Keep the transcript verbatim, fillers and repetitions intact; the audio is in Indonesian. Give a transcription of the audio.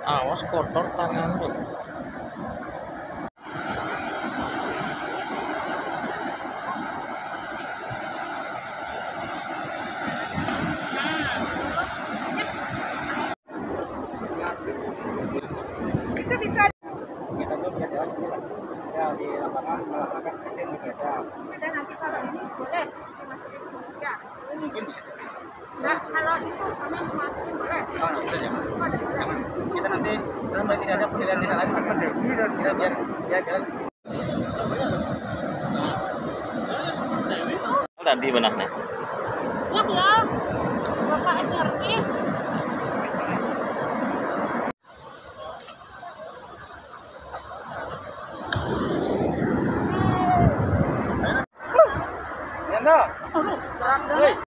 Awas kotor tangan tuh. Itu bisa Kita tuh bisa jalan sini lah. Ya di lapangan melakukan mesin beda. dan nanti kalau ini boleh dimasukin ke ya. Mungkin bisa. Enggak, kalau itu kami masukin boleh. Oh, udah jangan. Oh, ada boleh. Jangan. Kita nanti kalau berarti tidak ada pilihan kita lagi. Kita biar biar jalan. Tadi benahnya. Ya, ya. Bapak ngerti. Ya, no. Terang dulu.